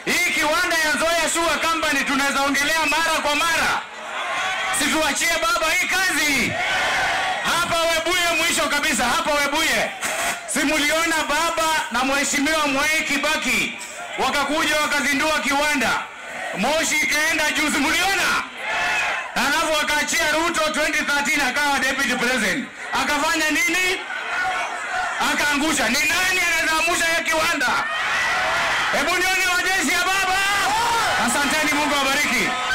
Hii kiwanda ya Nzoia Sugar Company tunaweza ongelea mara kwa mara. Situachie baba hii kazi. Hapa Webuye mwisho kabisa, hapa Webuye. Simuliona baba na mheshimiwa Mwai Kibaki wakakuja wakazindua kiwanda. Moshi ikaenda juu, simuliona? Alafu wakaachia Ruto 2013 akawa deputy president. Akafanya nini? Akaangusha. Ni nani anaweza angusha ya kiwanda? Hebu nione wajeshi ya baba. Asanteni, Mungu awabariki.